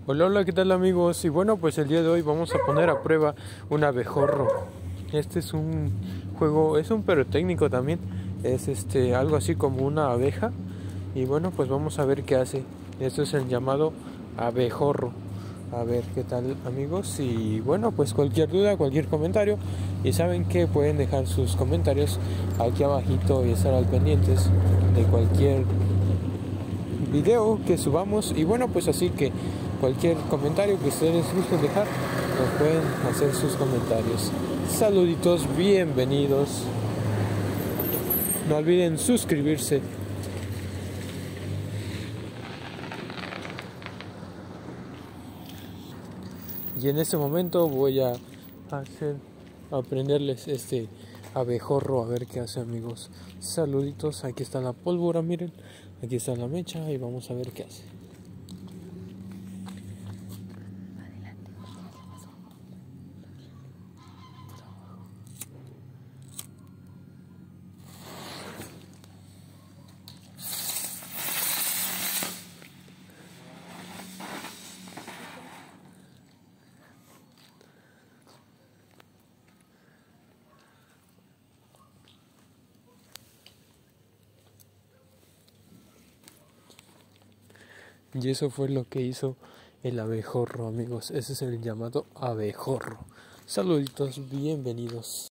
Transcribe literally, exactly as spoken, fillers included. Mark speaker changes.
Speaker 1: Hola, hola, ¿qué tal amigos? Y bueno, pues el día de hoy vamos a poner a prueba un abejorro. Este es un juego, es un pirotécnico también. Es este algo así como una abeja. Y bueno, pues vamos a ver qué hace. Esto es el llamado abejorro. A ver qué tal amigos. Y bueno, pues cualquier duda, cualquier comentario. Y saben que pueden dejar sus comentarios aquí abajito y estar al pendientes de cualquier video que subamos. Y bueno, pues así que cualquier comentario que ustedes gusten dejar, nos pueden hacer sus comentarios. Saluditos, bienvenidos. No olviden suscribirse. Y en este momento voy a hacer a aprenderles este abejorro, a ver qué hace amigos. Saluditos, aquí está la pólvora, miren, aquí está la mecha y vamos a ver qué hace. Y eso fue lo que hizo el abejorro, amigos. Ese es el llamado abejorro. Saluditos, bienvenidos.